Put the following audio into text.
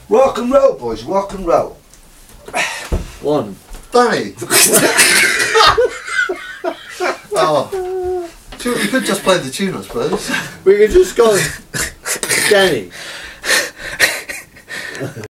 Rock and roll, boys, rock and roll. One. Danny! Oh. We could just play the tune, I suppose. We could just go, Danny.